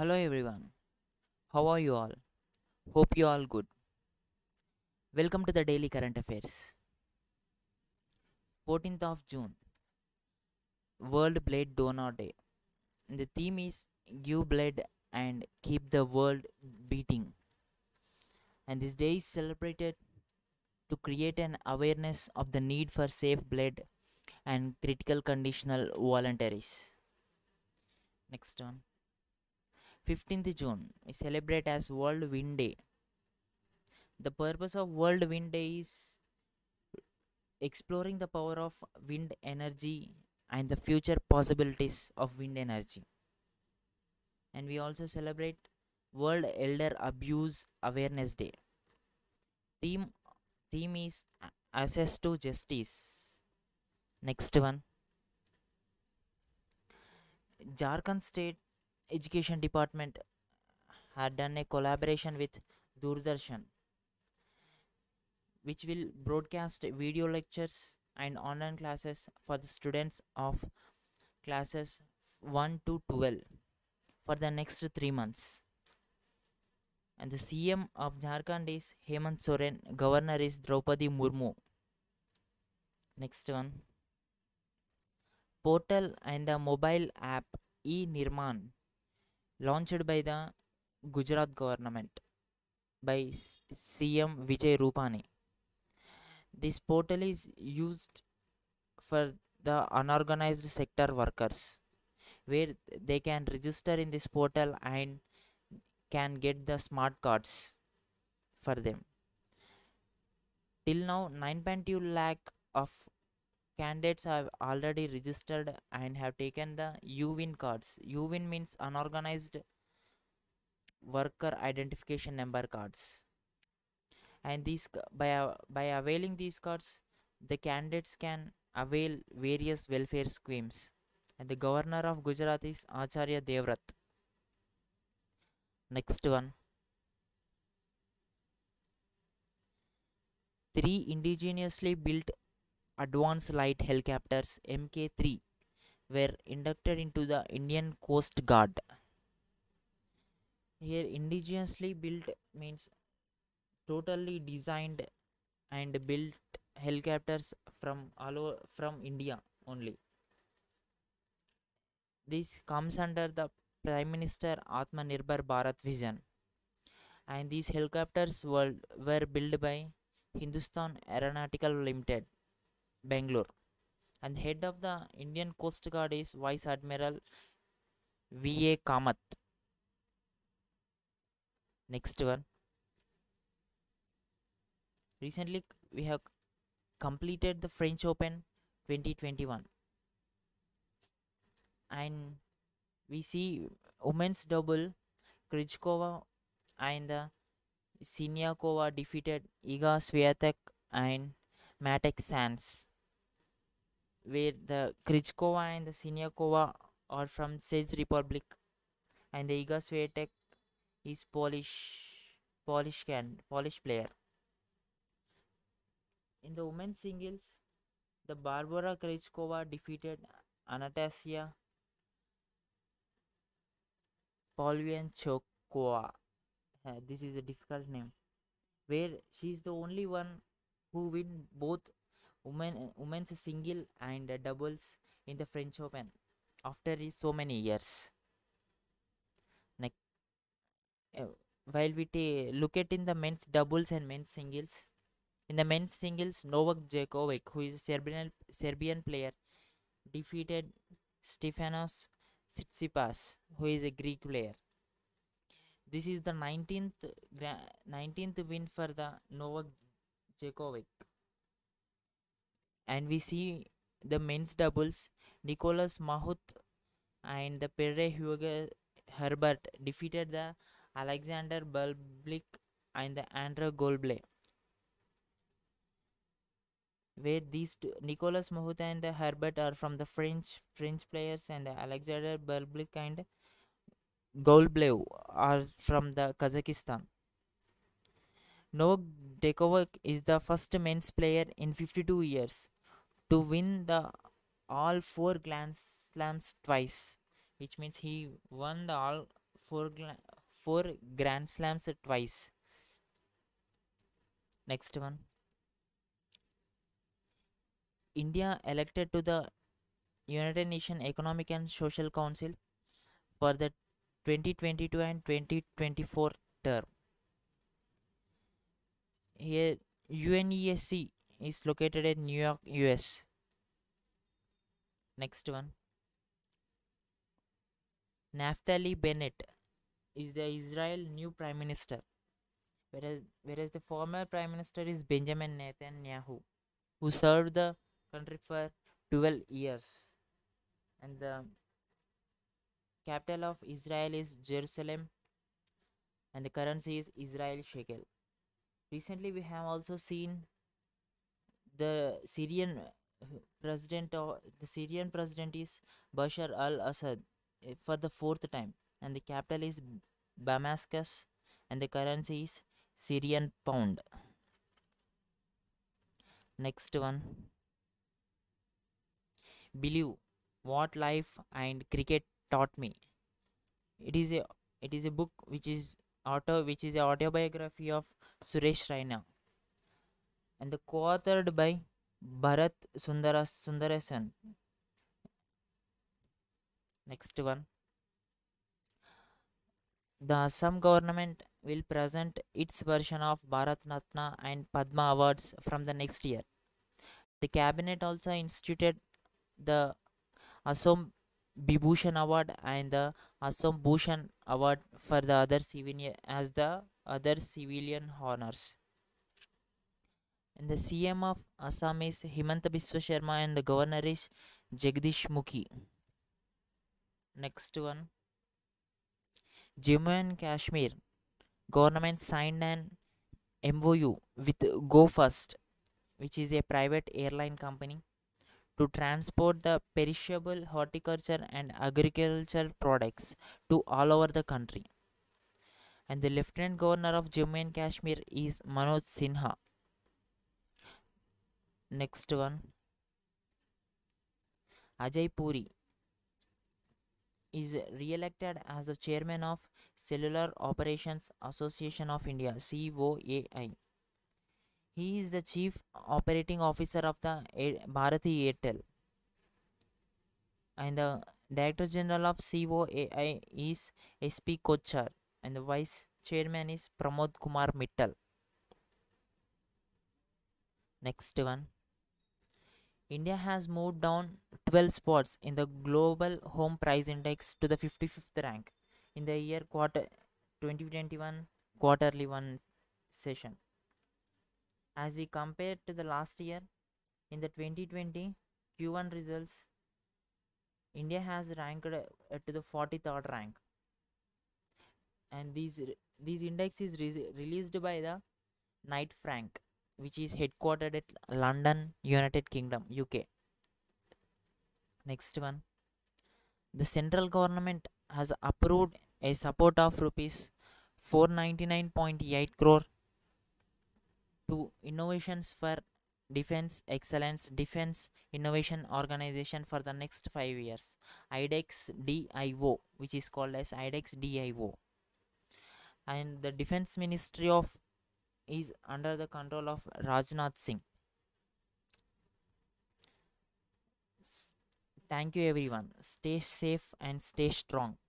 Hello everyone. How are you all? Hope you all good. Welcome to the Daily Current Affairs. 14th of June, World Blade Donor Day. The theme is Give Blood and Keep the World Beating. And this day is celebrated to create an awareness of the need for safe blood and critical conditional voluntaries. Next one. 15th June is celebrated as World Wind Day. The purpose of World Wind Day is exploring the power of wind energy and the future possibilities of wind energy. And we also celebrate World Elder Abuse Awareness Day. Theme theme is access to justice. Next one. Jharkhand State Education Department had done a collaboration with Doordarshan, which will broadcast video lectures and online classes for the students of classes 1 to 12 for the next 3 months. And the CM of Jharkhand is Hemant Soren, Governor is Draupadi Murmu. Next one. Portal and the mobile app e-Nirman launched by the Gujarat government by CM Vijay Rupani. This portal is used for the unorganized sector workers, where they can register in this portal and can get the smart cards for them. Till now, 9.2 lakh of candidates have already registered and have taken the UWIN cards. UWIN means unorganized worker identification number cards. And by availing these cards, the candidates can avail various welfare schemes. And the governor of Gujarat is Acharya Devrat. Next one. 3 indigenously built advanced light helicopters Mk3 were inducted into the Indian Coast Guard. Here, indigenously built means totally designed and built helicopters from India only. This comes under the Prime Minister Atmanirbhar Bharat vision, and these helicopters were built by Hindustan Aeronautical Limited, Bangalore. And the head of the Indian Coast Guard is Vice Admiral V.A. Kamath. Next one. Recently, we have completed the French Open 2021, and we see women's double Krejcikova and Siniakova defeated Iga Swiatek and Matek Sands, where the Krejcikova and the Siniakova are from Czech Republic, and the Iga Swiatek is Polish player. In the women's singles, the Barbara Krejcikova defeated Anastasia Pavlyuchenkova. This is a difficult name, where she is the only one who win both women's single and doubles in the French Open after so many years. Next, while we look at in the men's doubles and men's singles, in the men's singles, Novak Djokovic, who is a Serbian player, defeated Stefanos Tsitsipas, who is a Greek player. This is the 19th win for the Novak Djokovic. And we see the men's doubles, Nicolas Mahut and the Pere Hugo Herbert defeated the Alexander Bublik and the Andrew Golble, where these two, Nicolas Mahut and the Herbert are from the French players, and the Alexander Bublik and Golblev are from the Kazakhstan. Novak Djokovic is the first men's player in 52 years to win the all 4 Grand Slams twice, which means he won the all four Grand Slams twice. Next one. India elected to the United Nations Economic and Social Council for the 2022 and 2024 term. Here, UNESC is located in New York, US. Next one. Naftali Bennett is the Israel new prime minister, whereas the former prime minister is Benjamin Netanyahu, who served the country for 12 years. And the capital of Israel is Jerusalem, and the currency is Israel shekel. Recently, we have also seen the Syrian president, or the Syrian president is Bashar al-Assad for the fourth time, and the capital is Damascus, and the currency is Syrian pound. Next one. Believe what life and cricket taught me. It is a book which is a autobiography of Suresh Raina, and the co-authored by Bharat Sundaresan. Next one. The Assam government will present its version of Bharat Ratna and Padma awards from the next year. The cabinet also instituted the Assam Bibhushan Award and the Assam Bhushan Award for the other civilian honors. And the CM of Assam is Himanta Biswa Sharma, and the governor is Jagdish Mukhi. Next one. Jammu and Kashmir government signed an MOU with Go First, which is a private airline company, to transport the perishable horticulture and agricultural products to all over the country. And the Lieutenant Governor of Jammu and Kashmir is Manoj Sinha. Next one. Ajay Puri is re-elected as the chairman of Cellular Operations Association of India, COAI. He is the chief operating officer of the Bharati Airtel, and the director general of COAI is SP Kochar, and the vice chairman is Pramod Kumar Mittal. Next one. India has moved down 12 spots in the global home price index to the 55th rank in the year 2021 quarterly one session. As we compare to the last year, in the 2020 Q1 results, India has ranked to the 43rd rank, and these index is released by the Knight Frank, which is headquartered at London, United Kingdom, UK. Next one. The central government has approved a support of rupees 499.8 crore to Innovations for Defense Excellence Defense Innovation Organization for the next 5 years, IDEX DIO, which is called as IDEX DIO. And the Defense Ministry of is under the control of Rajnath Singh. Thank you everyone. Stay safe and stay strong.